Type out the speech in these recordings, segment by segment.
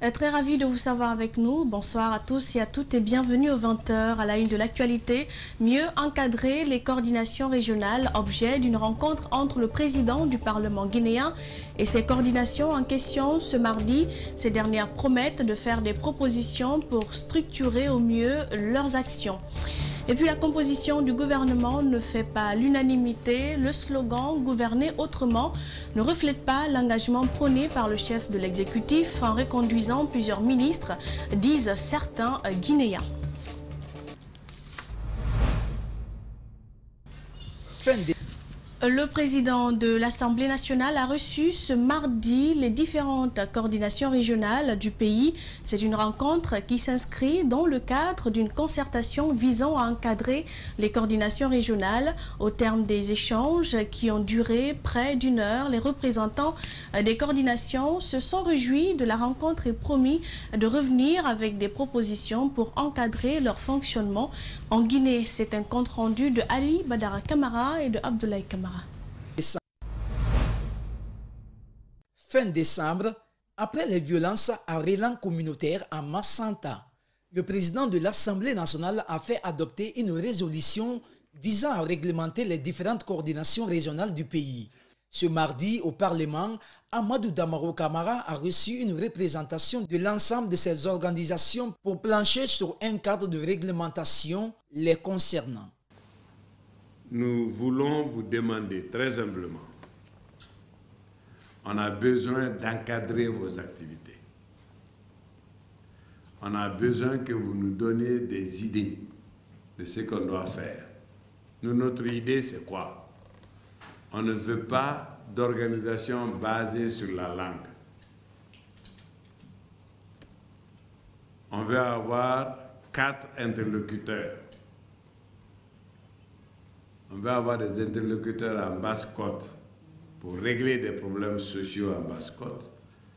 Très ravi de vous savoir avec nous. Bonsoir à tous et à toutes et bienvenue aux 20h à la une de l'actualité. Mieux encadrer les coordinations régionales, objet d'une rencontre entre le président du Parlement guinéen et ses coordinations en question ce mardi. Ces dernières promettent de faire des propositions pour structurer au mieux leurs actions. Et puis la composition du gouvernement ne fait pas l'unanimité. Le slogan « Gouverner autrement » ne reflète pas l'engagement prôné par le chef de l'exécutif en reconduisant plusieurs ministres, disent certains Guinéens. Le président de l'Assemblée nationale a reçu ce mardi les différentes coordinations régionales du pays. C'est une rencontre qui s'inscrit dans le cadre d'une concertation visant à encadrer les coordinations régionales. Au terme des échanges qui ont duré près d'une heure, les représentants des coordinations se sont réjouis de la rencontre et promis de revenir avec des propositions pour encadrer leur fonctionnement en Guinée. C'est un compte rendu de Ali Badara Kamara et de Abdoulaye Kamara. Fin décembre, après les violences à Rélan communautaire à Massanta, le président de l'Assemblée nationale a fait adopter une résolution visant à réglementer les différentes coordinations régionales du pays. Ce mardi, au Parlement, Amadou Damaro Camara a reçu une représentation de l'ensemble de ces organisations pour plancher sur un cadre de réglementation les concernant. Nous voulons vous demander très humblement, on a besoin d'encadrer vos activités. On a besoin que vous nous donniez des idées de ce qu'on doit faire. Nous, notre idée, c'est quoi? On ne veut pas d'organisation basée sur la langue. On veut avoir 4 interlocuteurs. On veut avoir des interlocuteurs en basse-côte pour régler des problèmes sociaux en basse-côte,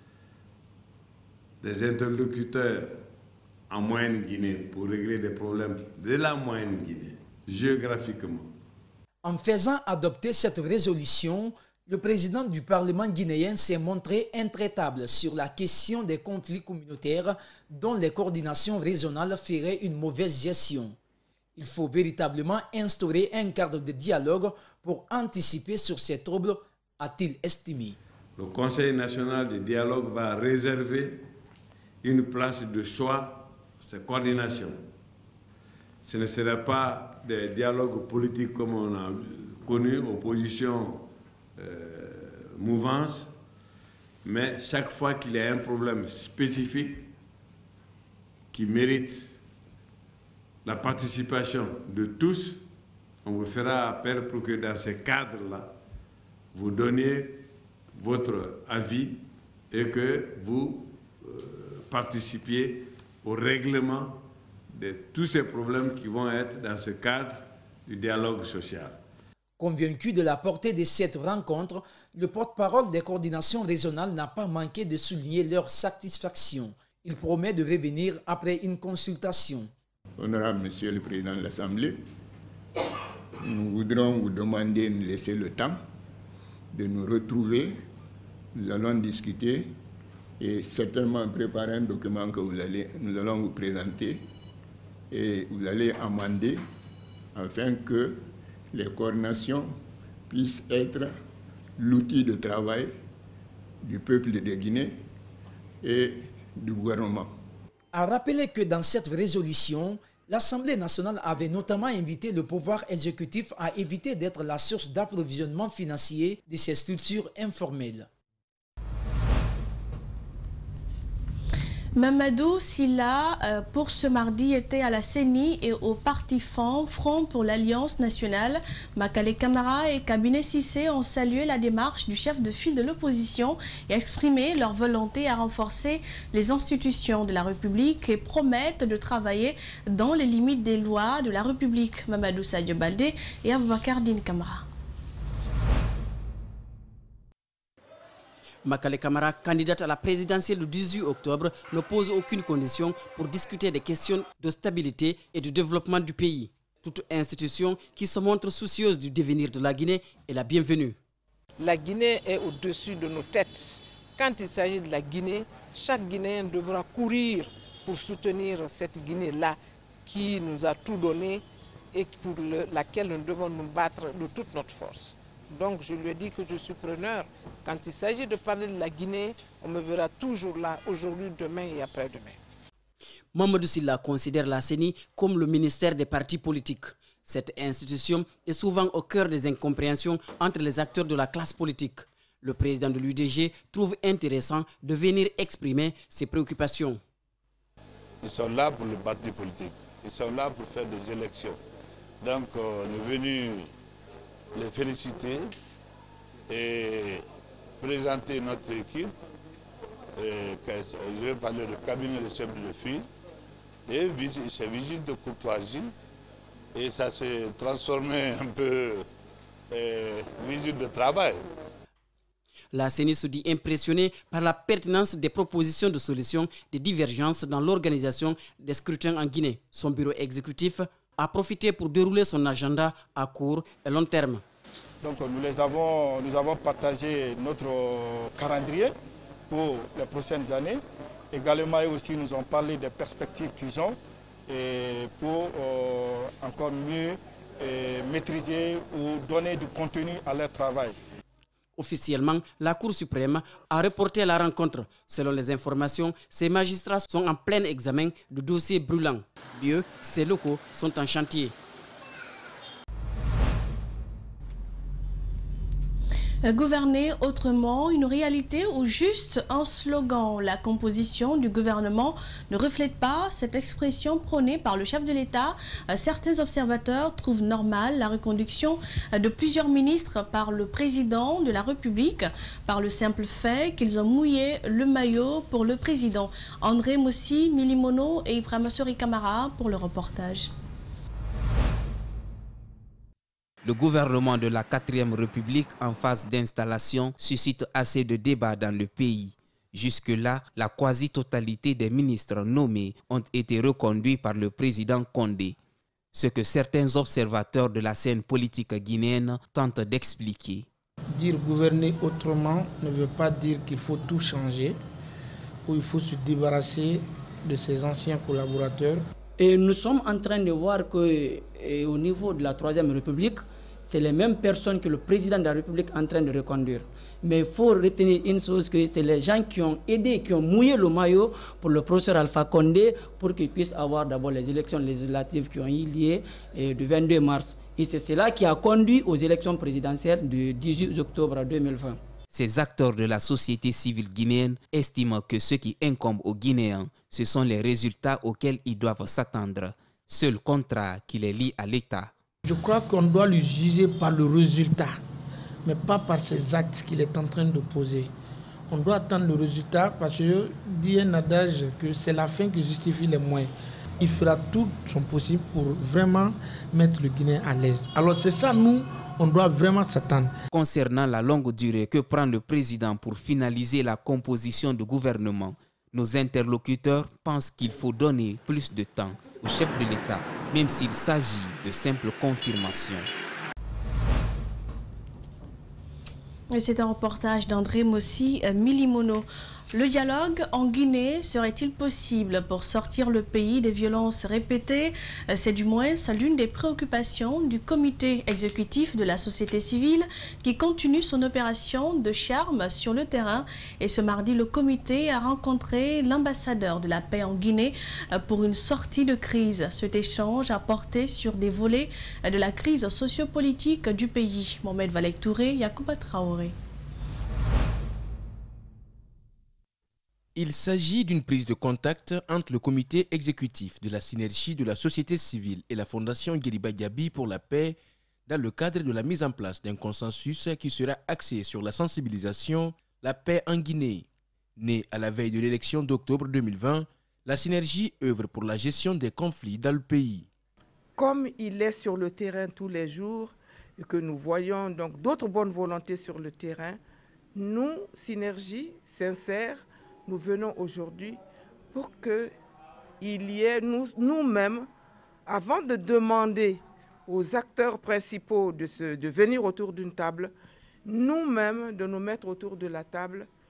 des interlocuteurs en Moyenne-Guinée pour régler des problèmes de la Moyenne-Guinée, géographiquement. En faisant adopter cette résolution, le président du Parlement guinéen s'est montré intraitable sur la question des conflits communautaires dont les coordinations régionales feraient une mauvaise gestion. Il faut véritablement instaurer un cadre de dialogue pour anticiper sur ces troubles, a-t-il estimé. Le Conseil national de dialogue va réserver une place de choix à ces coordinations. Ce ne sera pas des dialogues politiques comme on a connu, opposition, mouvance, mais chaque fois qu'il y a un problème spécifique qui mérite la participation de tous, on vous fera appel pour que dans ces cadres-là, vous donniez votre avis et que vous participiez au règlement de tous ces problèmes qui vont être dans ce cadre du dialogue social. Convaincu de la portée de cette rencontre, le porte-parole des coordinations régionales n'a pas manqué de souligner leur satisfaction. Il promet de revenir après une consultation. Honorable Monsieur le Président de l'Assemblée, nous voudrons vous demander de nous laisser le temps de nous retrouver. Nous allons discuter et certainement préparer un document que nous allons vous présenter et vous allez amender afin que les coordinations puissent être l'outil de travail du peuple de Guinée et du gouvernement. A rappeler que dans cette résolution, l'Assemblée nationale avait notamment invité le pouvoir exécutif à éviter d'être la source d'approvisionnement financier de ces structures informelles. Mamadou Silla, pour ce mardi, était à la CENI et au Parti Front pour l'Alliance nationale. Makale Camara et Cabinet Cissé ont salué la démarche du chef de file de l'opposition et exprimé leur volonté à renforcer les institutions de la République et promettent de travailler dans les limites des lois de la République. Mamadou Sadio Baldé et Aboubakar Din Camara. Makale Camara, candidate à la présidentielle du 18 octobre, ne pose aucune condition pour discuter des questions de stabilité et du développement du pays. Toute institution qui se montre soucieuse du devenir de la Guinée est la bienvenue. La Guinée est au-dessus de nos têtes. Quand il s'agit de la Guinée, chaque Guinéen devra courir pour soutenir cette Guinée-là qui nous a tout donné et pour laquelle nous devons nous battre de toute notre force. Donc je lui ai dit que je suis preneur. Quand il s'agit de parler de la Guinée, on me verra toujours là, aujourd'hui, demain et après-demain. Mamadou Sylla considère la CENI comme le ministère des partis politiques. Cette institution est souvent au cœur des incompréhensions entre les acteurs de la classe politique. Le président de l'UDG trouve intéressant de venir exprimer ses préoccupations. Ils sont là pour le parti politique. Ils sont là pour faire des élections. Donc on est venu les féliciter et présenter notre équipe. Je vais parler du cabinet de chef de file. Et c'est visite de courtoisie. Et ça s'est transformé un peu en visite de travail. La CENI se dit impressionnée par la pertinence des propositions de solutions des divergences dans l'organisation des scrutins en Guinée. Son bureau exécutif a profité pour dérouler son agenda à court et long terme. Donc nous avons partagé notre calendrier pour les prochaines années. Également, eux aussi nous ont parlé des perspectives qu'ils ont et pour encore mieux maîtriser ou donner du contenu à leur travail. Officiellement, la Cour suprême a reporté la rencontre. Selon les informations, ces magistrats sont en plein examen de dossiers brûlants. Mieux, ces locaux sont en chantier. Gouverner autrement, une réalité ou juste un slogan? La composition du gouvernement ne reflète pas cette expression prônée par le chef de l'État. Certains observateurs trouvent normale la reconduction de plusieurs ministres par le président de la République, par le simple fait qu'ils ont mouillé le maillot pour le président. André Mossi, Milimono et Ibrahima Sori Kamara pour le reportage. Le gouvernement de la 4e République en phase d'installation suscite assez de débats dans le pays. Jusque-là, la quasi-totalité des ministres nommés ont été reconduits par le président Condé. Ce que certains observateurs de la scène politique guinéenne tentent d'expliquer. Dire gouverner autrement ne veut pas dire qu'il faut tout changer ou il faut se débarrasser de ses anciens collaborateurs. Et nous sommes en train de voir qu'au niveau de la 3e République, c'est les mêmes personnes que le président de la République est en train de reconduire. Mais il faut retenir une chose, que c'est les gens qui ont aidé, qui ont mouillé le maillot pour le professeur Alpha Condé pour qu'il puisse avoir d'abord les élections législatives qui ont eu lieu du 22 mars. Et c'est cela qui a conduit aux élections présidentielles du 18 octobre 2020. Ces acteurs de la société civile guinéenne estiment que ce qui incombe aux Guinéens, ce sont les résultats auxquels ils doivent s'attendre. Seul contrat qui les lie à l'État. Je crois qu'on doit le juger par le résultat, mais pas par ces actes qu'il est en train de poser. On doit attendre le résultat parce que dit un adage que c'est la fin qui justifie les moyens. Il fera tout son possible pour vraiment mettre le Guinéen à l'aise. Alors c'est ça, nous, on doit vraiment s'attendre. Concernant la longue durée que prend le président pour finaliser la composition du gouvernement, nos interlocuteurs pensent qu'il faut donner plus de temps au chef de l'État, même s'il s'agit de simples confirmations. C'est un reportage d'André Mossi, Milimono. Le dialogue en Guinée serait-il possible pour sortir le pays des violences répétées? C'est du moins l'une des préoccupations du comité exécutif de la société civile qui continue son opération de charme sur le terrain. Et ce mardi, le comité a rencontré l'ambassadeur de la paix en Guinée pour une sortie de crise. Cet échange a porté sur des volets de la crise sociopolitique du pays. Mohamed Valek Touré, Yacouba Traoré. Il s'agit d'une prise de contact entre le comité exécutif de la synergie de la société civile et la fondation Guiriba Diaby pour la paix dans le cadre de la mise en place d'un consensus qui sera axé sur la sensibilisation, la paix en Guinée. Née à la veille de l'élection d'octobre 2020, la synergie œuvre pour la gestion des conflits dans le pays. Comme il est sur le terrain tous les jours et que nous voyons donc d'autres bonnes volontés sur le terrain, nous, synergie sincère, nous venons aujourd'hui pour qu'il y ait nous-mêmes, avant de demander aux acteurs principaux de venir autour d'une table, nous-mêmes de nous mettre autour de la table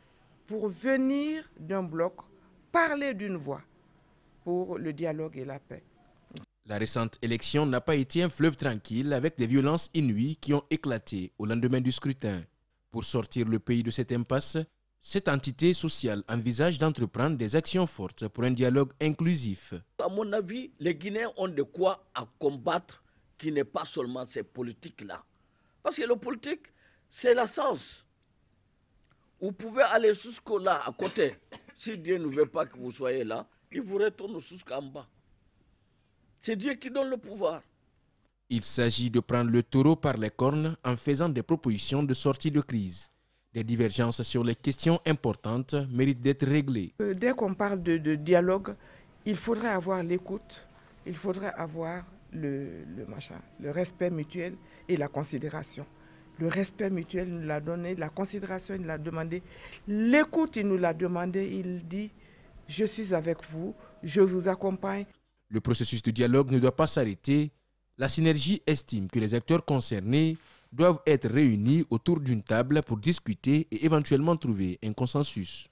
pour venir d'un bloc, parler d'une voix pour le dialogue et la paix. La récente élection n'a pas été un fleuve tranquille avec des violences inouïes qui ont éclaté au lendemain du scrutin. Pour sortir le pays de cette impasse, cette entité sociale envisage d'entreprendre des actions fortes pour un dialogue inclusif. À mon avis, les Guinéens ont de quoi à combattre qui n'est pas seulement ces politiques-là. Parce que le politique, c'est la sens. Vous pouvez aller jusqu'au là, à côté. Si Dieu ne veut pas que vous soyez là, il vous retourne jusqu'en bas. C'est Dieu qui donne le pouvoir. Il s'agit de prendre le taureau par les cornes en faisant des propositions de sortie de crise. Des divergences sur les questions importantes méritent d'être réglées. Dès qu'on parle de dialogue, il faudrait avoir l'écoute, il faudrait avoir le respect mutuel et la considération. Le respect mutuel, il nous l'a donné, la considération, il nous l'a demandé. L'écoute, il nous l'a demandé, il dit « je suis avec vous, je vous accompagne ». Le processus de dialogue ne doit pas s'arrêter. La synergie estime que les acteurs concernés doivent être réunis autour d'une table pour discuter et éventuellement trouver un consensus.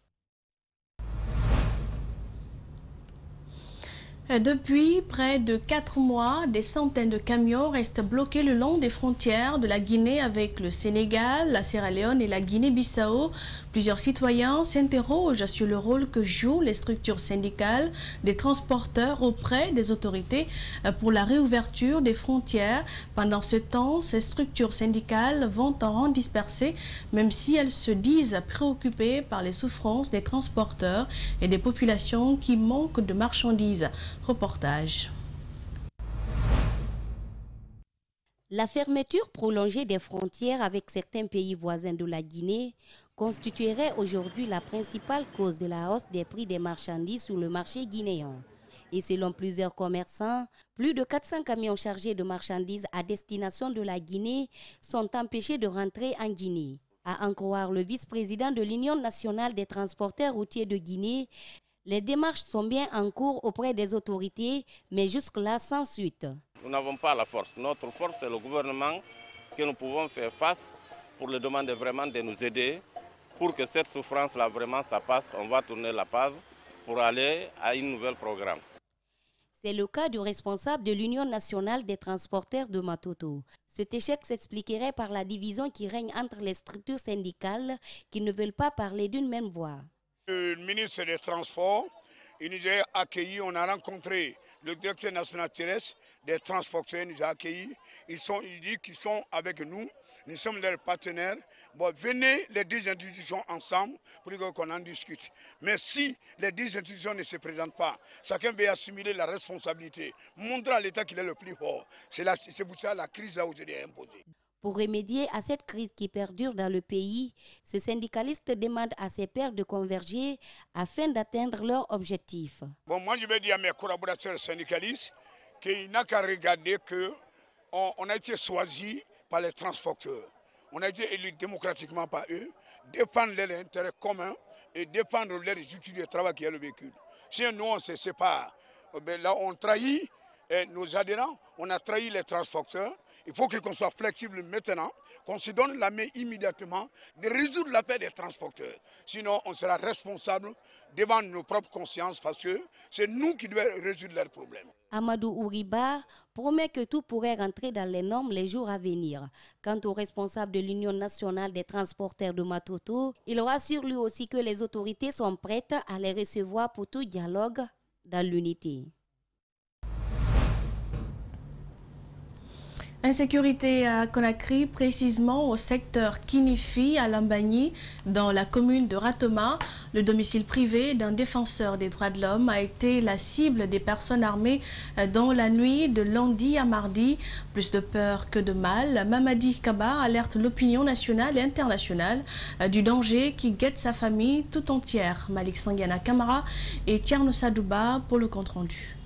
Depuis près de 4 mois, des centaines de camions restent bloqués le long des frontières de la Guinée avec le Sénégal, la Sierra Leone et la Guinée-Bissau. Plusieurs citoyens s'interrogent sur le rôle que jouent les structures syndicales des transporteurs auprès des autorités pour la réouverture des frontières. Pendant ce temps, ces structures syndicales vont en rang dispersé, même si elles se disent préoccupées par les souffrances des transporteurs et des populations qui manquent de marchandises. Reportage. La fermeture prolongée des frontières avec certains pays voisins de la Guinée constituerait aujourd'hui la principale cause de la hausse des prix des marchandises sur le marché guinéen. Et selon plusieurs commerçants, plus de 400 camions chargés de marchandises à destination de la Guinée sont empêchés de rentrer en Guinée. À en croire le vice-président de l'Union nationale des transporteurs routiers de Guinée, les démarches sont bien en cours auprès des autorités, mais jusque-là sans suite. Nous n'avons pas la force. Notre force, c'est le gouvernement que nous pouvons faire face pour le demander vraiment de nous aider pour que cette souffrance-là, vraiment, ça passe. On va tourner la page pour aller à un nouvel programme. C'est le cas du responsable de l'Union nationale des transporteurs de Matoto. Cet échec s'expliquerait par la division qui règne entre les structures syndicales qui ne veulent pas parler d'une même voix. Le ministre des Transports, il nous a accueillis, on a rencontré le directeur national terrestre des transporteurs, il nous a accueillis. Il dit qu'ils sont avec nous, nous sommes leurs partenaires. Bon, venez les 10 institutions ensemble pour qu'on en discute. Mais si les 10 institutions ne se présentent pas, chacun va assimiler la responsabilité, montrer à l'État qu'il est le plus fort. C'est pour ça que la crise là aujourd'hui est imposée. Pour remédier à cette crise qui perdure dans le pays, ce syndicaliste demande à ses pairs de converger afin d'atteindre leur objectif. Bon, moi, je vais dire à mes collaborateurs syndicalistes qu'il n'a qu'à regarder qu'on a été choisi par les transporteurs. On a été élus démocratiquement par eux, défendre leurs intérêts communs et défendre leurs outils de travail qui est le véhicule. Si nous, on se sépare, là, on trahit nos adhérents, on a trahi les transporteurs. Il faut qu'on soit flexible maintenant, qu'on se donne la main immédiatement de résoudre l'affaire des transporteurs. Sinon, on sera responsable devant nos propres consciences parce que c'est nous qui devons résoudre leurs problèmes. Amadou Ouriba promet que tout pourrait rentrer dans les normes les jours à venir. Quant au responsable de l'Union nationale des transporteurs de Matoto, il rassure lui aussi que les autorités sont prêtes à les recevoir pour tout dialogue dans l'unité. Insécurité à Conakry, précisément au secteur Kinifi à Lambagny, dans la commune de Ratoma. Le domicile privé d'un défenseur des droits de l'homme a été la cible des personnes armées dans la nuit de lundi à mardi. Plus de peur que de mal, Mamadi Kaba alerte l'opinion nationale et internationale du danger qui guette sa famille tout entière. Malik Sangiana Kamara et Tierno Sadouba pour le compte-rendu.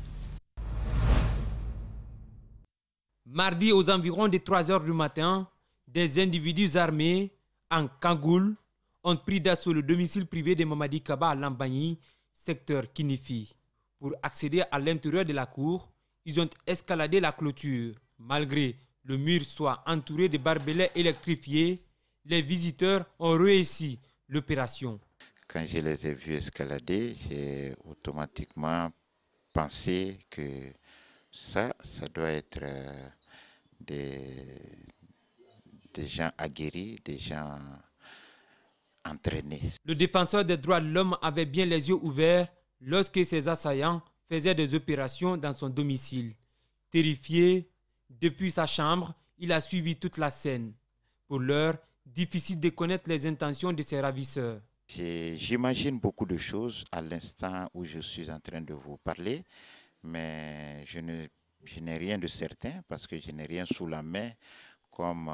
Mardi, aux environs de 3 h du matin, des individus armés en cagoule ont pris d'assaut le domicile privé de Mamadi Kaba à Lambagny, secteur Kinifi. Pour accéder à l'intérieur de la cour, ils ont escaladé la clôture. Malgré le mur soit entouré de barbelés électrifiés, les visiteurs ont réussi l'opération. quand je les ai vus escalader, j'ai automatiquement pensé que ça doit être des gens aguerris, des gens entraînés. Le défenseur des droits de l'homme avait bien les yeux ouverts lorsque ses assaillants faisaient des opérations dans son domicile. Terrifié, depuis sa chambre, il a suivi toute la scène. Pour l'heure, difficile de connaître les intentions de ses ravisseurs. J'imagine beaucoup de choses à l'instant où je suis en train de vous parler, mais je n'ai rien de certain parce que je n'ai rien sous la main comme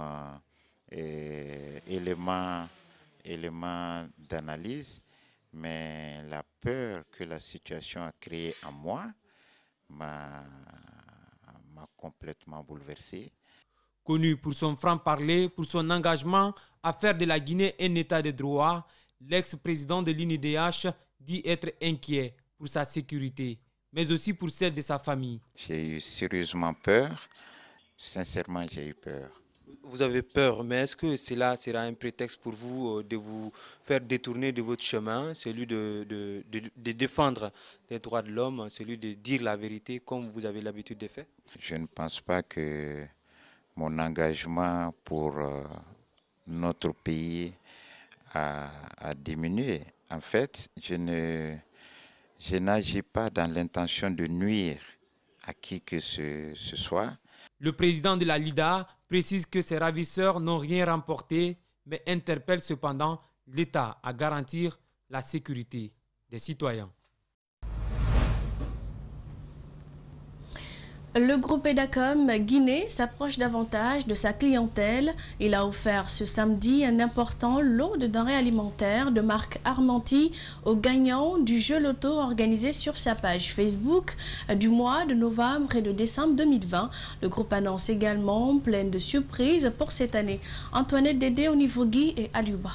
élément d'analyse. Mais la peur que la situation a créée en moi m'a complètement bouleversé. Connu pour son franc-parler, pour son engagement à faire de la Guinée un état de droit, l'ex-président de l'INUDH dit être inquiet pour sa sécurité, mais aussi pour celle de sa famille. J'ai eu sérieusement peur. Sincèrement, j'ai eu peur. Vous avez peur, mais est-ce que cela sera un prétexte pour vous de vous faire détourner de votre chemin, celui de défendre les droits de l'homme, celui de dire la vérité comme vous avez l'habitude de faire? Je ne pense pas que mon engagement pour notre pays a diminué. En fait, je n'agis pas dans l'intention de nuire à qui que ce soit. Le président de la LIDA précise que ses ravisseurs n'ont rien remporté, mais interpelle cependant l'État à garantir la sécurité des citoyens. Le groupe EDACOM Guinée s'approche davantage de sa clientèle. Il a offert ce samedi un important lot de denrées alimentaires de marque Armenti aux gagnants du jeu loto organisé sur sa page Facebook du mois de novembre et de décembre 2020. Le groupe annonce également plein de surprises pour cette année. Antoinette Dédé, Onivogui et Aliouba.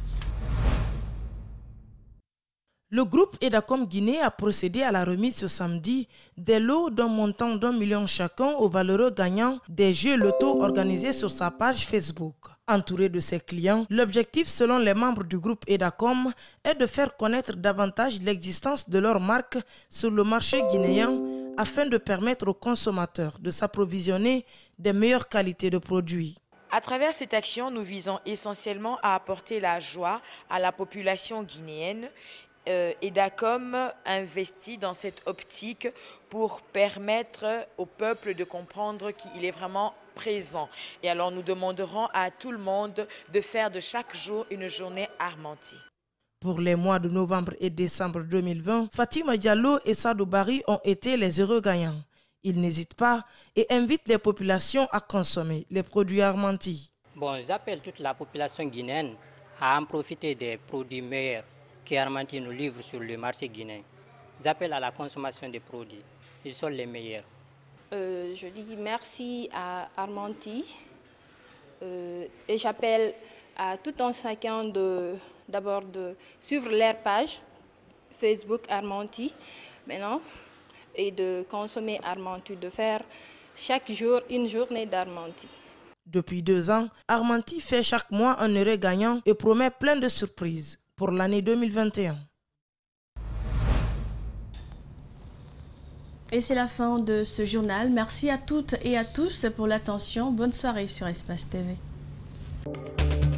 Le groupe EDACOM Guinée a procédé à la remise ce samedi des lots d'un montant d'1 million chacun aux valeureux gagnants des jeux loto organisés sur sa page Facebook. Entouré de ses clients, l'objectif selon les membres du groupe EDACOM est de faire connaître davantage l'existence de leur marque sur le marché guinéen afin de permettre aux consommateurs de s'approvisionner des meilleures qualités de produits. À travers cette action, nous visons essentiellement à apporter la joie à la population guinéenne. EDACOM investit dans cette optique pour permettre au peuple de comprendre qu'il est vraiment présent. Et alors nous demanderons à tout le monde de faire de chaque jour une journée Armenti. Pour les mois de novembre et décembre 2020, Fatima Diallo et Sadou Bari ont été les heureux gagnants. Ils n'hésitent pas et invitent les populations à consommer les produits Armenti. Bon, j'appelle toute la population guinéenne à en profiter des produits meilleurs que Armenti nous livre sur le marché guinéen. J'appelle à la consommation des produits. Ils sont les meilleurs. Je dis merci à Armenti et j'appelle à tout un chacun d'abord de suivre leur page Facebook Armenti maintenant et de consommer Armenti, de faire chaque jour une journée d'Armenti. Depuis 2 ans, Armenti fait chaque mois un heureux gagnant et promet plein de surprises pour l'année 2021. Et c'est la fin de ce journal. Merci à toutes et à tous pour l'attention. Bonne soirée sur Espace TV.